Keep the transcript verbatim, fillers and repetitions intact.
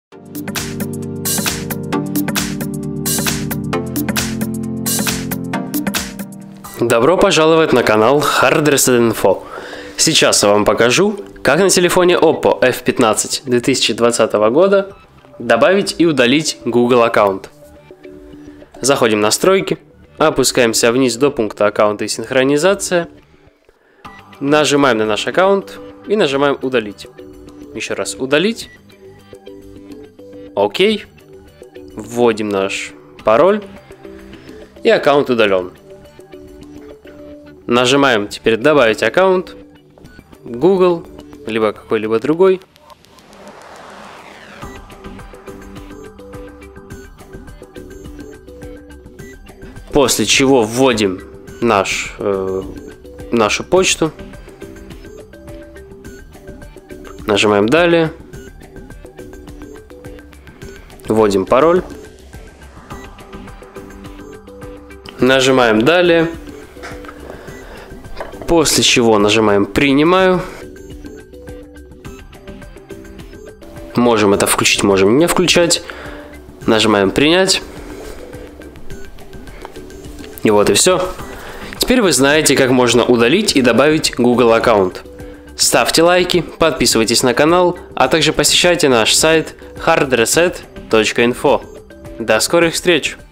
Добро пожаловать на канал Hard Reset Info. Сейчас я вам покажу, как на телефоне Oppo эф пятнадцать две тысячи двадцатого года добавить и удалить Google аккаунт. Заходим в настройки, опускаемся вниз до пункта аккаунта и синхронизация, нажимаем на наш аккаунт и нажимаем удалить. Еще раз удалить. Окей. Вводим наш пароль и аккаунт удален. Нажимаем теперь добавить аккаунт, Google, либо какой-либо другой. После чего вводим наш, э, нашу почту. Нажимаем далее. Вводим пароль. Нажимаем далее. После чего нажимаем «Принимаю». Можем это включить, можем не включать. Нажимаем «Принять». И вот и все. Теперь вы знаете, как можно удалить и добавить Google аккаунт. Ставьте лайки, подписывайтесь на канал, а также посещайте наш сайт hard reset точка info. До скорых встреч!